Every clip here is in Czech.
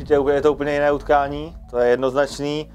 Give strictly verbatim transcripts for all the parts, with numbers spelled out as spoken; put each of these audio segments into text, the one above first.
určitě je to úplně jiné utkání, to je jednoznačný.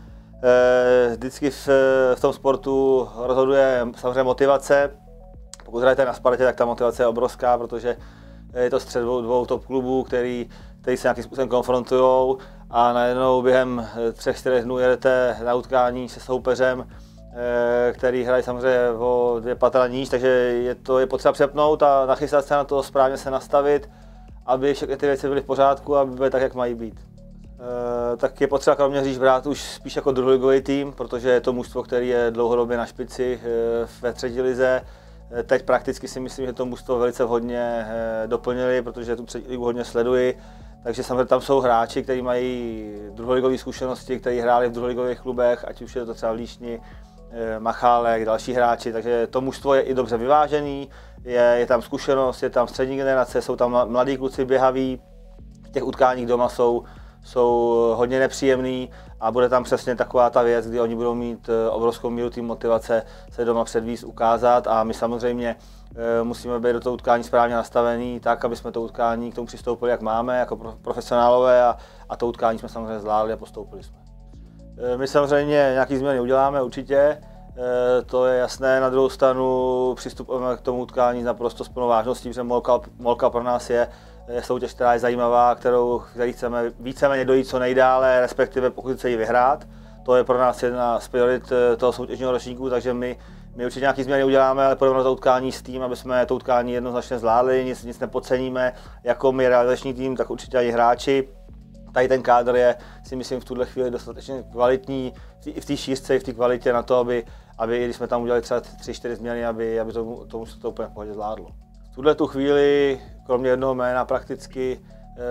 Vždycky v, v tom sportu rozhoduje samozřejmě motivace. Pokud hrajete na Spartě, tak ta motivace je obrovská, protože je to střed dvou, dvou top klubů, který, který se nějakým způsobem konfrontují a najednou během třech, čtyřech dnů jedete na utkání se soupeřem, který hraje samozřejmě o dvě patra níž, takže je to je potřeba přepnout a nachystat se na to, správně se nastavit, aby všechny ty věci byly v pořádku a aby byly tak, jak mají být. E, tak je potřeba kromě Hříš brát už spíš jako druholigový tým, protože je to mužstvo, který je dlouhodobě na špici e, ve třetí lize. E, teď prakticky si myslím, že to mužstvo velice vhodně e, doplnili, protože tu třetí ligu hodně sleduji. Takže samozřejmě tam jsou hráči, kteří mají druholigové zkušenosti, kteří hráli v druholigových klubech, ať už je to třeba v Líšni, Machálek, další hráči, takže to mužstvo je i dobře vyvážený, je, je tam zkušenost, je tam střední generace, jsou tam mladí kluci běhaví, v těch utkáních doma jsou, jsou hodně nepříjemný a bude tam přesně taková ta věc, kdy oni budou mít obrovskou míru té motivace se doma předvíst, ukázat a my samozřejmě musíme být do toho utkání správně nastavený, tak, aby jsme to utkání k tomu přistoupili, jak máme, jako profesionálové a, a to utkání jsme samozřejmě zvládli a postoupili jsme. My samozřejmě nějaký změny uděláme určitě, to je jasné, na druhou stranu přistupujeme k tomu utkání naprosto s plnou vážností, protože Molka, Molka pro nás je, je soutěž, která je zajímavá, kterou, který chceme víceméně dojít co nejdále, respektive pokud se ji vyhrát. To je pro nás jedna z priorit toho soutěžního ročníku, takže my, my určitě nějaký změny uděláme, ale půjdeme na to utkání s tím, aby jsme to utkání jednoznačně zvládli, nic, nic nepodceníme, jako my realizační tým, tak určitě i hráči. Tady ten kádr je, si myslím, v tuhle chvíli dostatečně kvalitní, i v té šířce, i v té kvalitě na to, aby, aby když jsme tam udělali třeba tři, čtyři změny, aby, aby tomu, tomu se to úplně v pohodě zvládlo. V tuhle tu chvíli, kromě jednoho jména prakticky,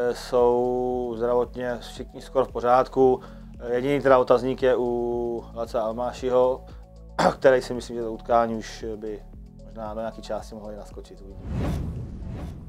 jsou zdravotně všichni skoro v pořádku. Jediný teda otazník je u Laca Almášiho, který si myslím, že to utkání už by možná do nějaké části mohli naskočit.